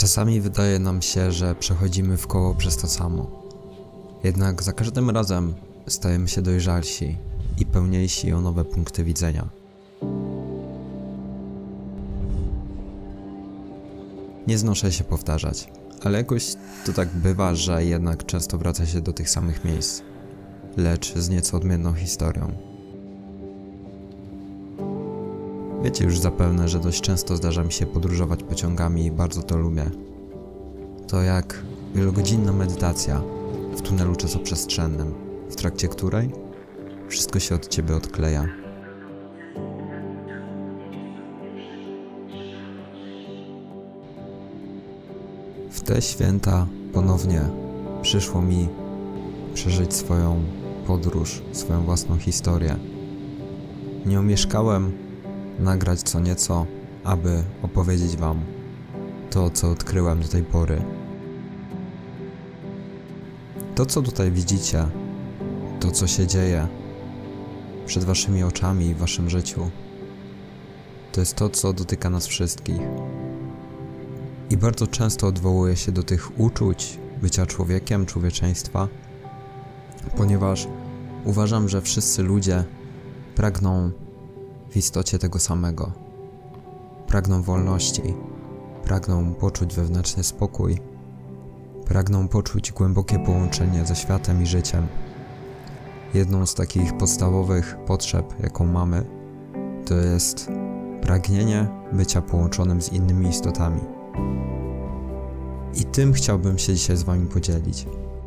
Czasami wydaje nam się, że przechodzimy w koło przez to samo. Jednak za każdym razem stajemy się dojrzalsi i pełniejsi o nowe punkty widzenia. Nie znoszę się powtarzać, ale jakoś to tak bywa, że jednak często wraca się do tych samych miejsc, lecz z nieco odmienną historią. Wiecie już zapewne, że dość często zdarza mi się podróżować pociągami i bardzo to lubię. To jak wielogodzinna medytacja w tunelu czasoprzestrzennym, w trakcie której wszystko się od ciebie odkleja. W te święta ponownie przyszło mi przeżyć swoją podróż, swoją własną historię. Nie omieszkałem nagrać co nieco, aby opowiedzieć wam to, co odkryłem do tej pory. To, co tutaj widzicie, to, co się dzieje przed waszymi oczami i w waszym życiu, to jest to, co dotyka nas wszystkich. I bardzo często odwołuję się do tych uczuć bycia człowiekiem, człowieczeństwa, ponieważ uważam, że wszyscy ludzie pragną w istocie tego samego. Pragną wolności, pragną poczuć wewnętrzny spokój, pragną poczuć głębokie połączenie ze światem i życiem. Jedną z takich podstawowych potrzeb, jaką mamy, to jest pragnienie bycia połączonym z innymi istotami. I tym chciałbym się dzisiaj z wami podzielić.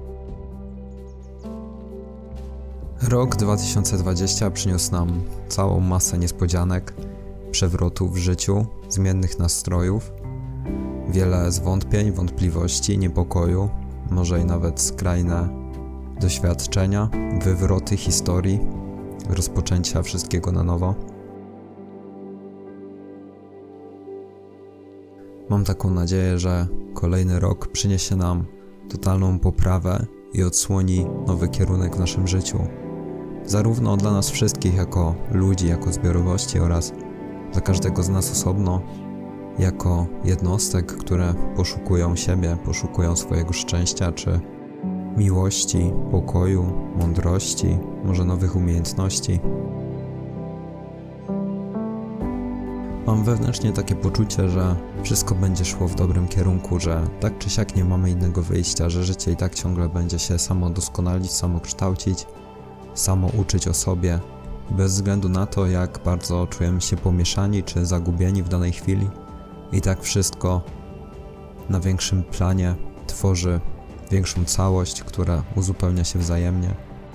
Rok 2020 przyniósł nam całą masę niespodzianek, przewrotów w życiu, zmiennych nastrojów, wiele zwątpień, wątpliwości, niepokoju, może i nawet skrajne doświadczenia, wywroty historii, rozpoczęcia wszystkiego na nowo. Mam taką nadzieję, że kolejny rok przyniesie nam totalną poprawę i odsłoni nowy kierunek w naszym życiu. Zarówno dla nas wszystkich jako ludzi, jako zbiorowości oraz dla każdego z nas osobno, jako jednostek, które poszukują siebie, poszukują swojego szczęścia czy miłości, pokoju, mądrości, może nowych umiejętności. Mam wewnętrznie takie poczucie, że wszystko będzie szło w dobrym kierunku, że tak czy siak nie mamy innego wyjścia, że życie i tak ciągle będzie się samo doskonalić, samo kształcić, samo uczyć o sobie, bez względu na to, jak bardzo czujemy się pomieszani czy zagubieni w danej chwili. I tak wszystko na większym planie tworzy większą całość, która uzupełnia się wzajemnie.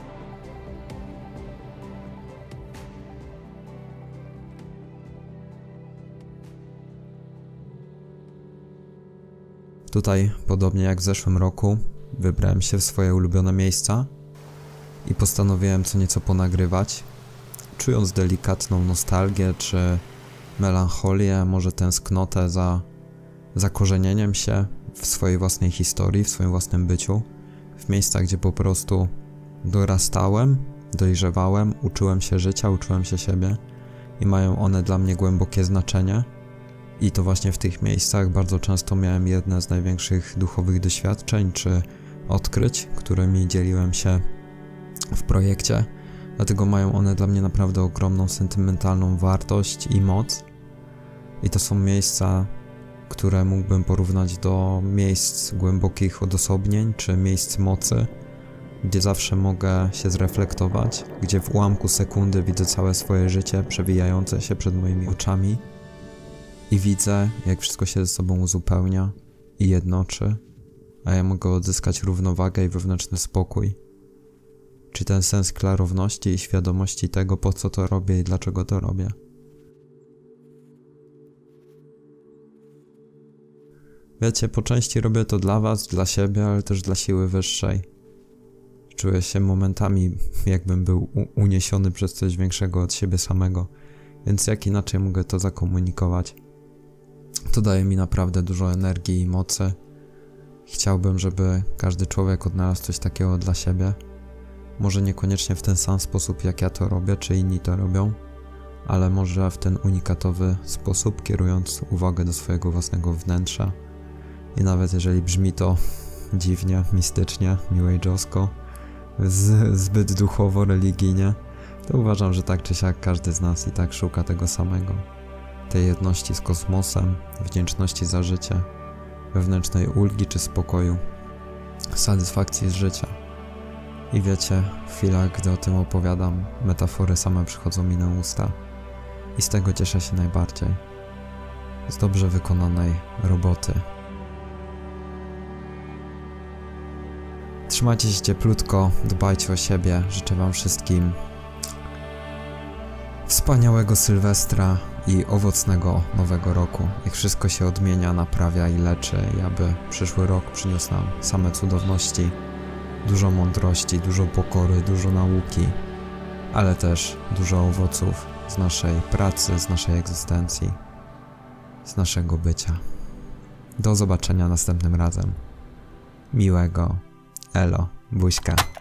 Tutaj, podobnie jak w zeszłym roku, wybrałem się w swoje ulubione miejsca i postanowiłem co nieco ponagrywać, czując delikatną nostalgię czy melancholię, może tęsknotę za zakorzenieniem się w swojej własnej historii, w swoim własnym byciu, w miejscach, gdzie po prostu dorastałem, dojrzewałem, uczyłem się życia, uczyłem się siebie i mają one dla mnie głębokie znaczenie. I to właśnie w tych miejscach bardzo często miałem jedne z największych duchowych doświadczeń czy odkryć, którymi dzieliłem się w projekcie. Dlatego mają one dla mnie naprawdę ogromną sentymentalną wartość i moc. I to są miejsca, które mógłbym porównać do miejsc głębokich odosobnień czy miejsc mocy, gdzie zawsze mogę się zreflektować, gdzie w ułamku sekundy widzę całe swoje życie przewijające się przed moimi oczami i widzę, jak wszystko się ze sobą uzupełnia i jednoczy, a ja mogę odzyskać równowagę i wewnętrzny spokój. Czy ten sens klarowności i świadomości tego, po co to robię i dlaczego to robię. Wiecie, po części robię to dla was, dla siebie, ale też dla siły wyższej. Czuję się momentami, jakbym był uniesiony przez coś większego od siebie samego, więc jak inaczej mogę to zakomunikować. To daje mi naprawdę dużo energii i mocy. Chciałbym, żeby każdy człowiek odnalazł coś takiego dla siebie. Może niekoniecznie w ten sam sposób, jak ja to robię, czy inni to robią, ale może w ten unikatowy sposób, kierując uwagę do swojego własnego wnętrza I nawet jeżeli brzmi to dziwnie, mistycznie, new age'owsko, zbyt duchowo, religijnie, to uważam, że tak czy siak każdy z nas i tak szuka tego samego. Tej jedności z kosmosem, wdzięczności za życie, wewnętrznej ulgi czy spokoju, satysfakcji z życia. I wiecie, w chwilach, gdy o tym opowiadam, metafory same przychodzą mi na usta. I z tego cieszę się najbardziej. Z dobrze wykonanej roboty. Trzymajcie się cieplutko, dbajcie o siebie, życzę wam wszystkim wspaniałego Sylwestra i owocnego Nowego Roku. Niech wszystko się odmienia, naprawia i leczy i aby przyszły rok przyniósł nam same cudowności, dużo mądrości, dużo pokory, dużo nauki, ale też dużo owoców z naszej pracy, z naszej egzystencji, z naszego bycia. Do zobaczenia następnym razem. Miłego. Elo. Buźka.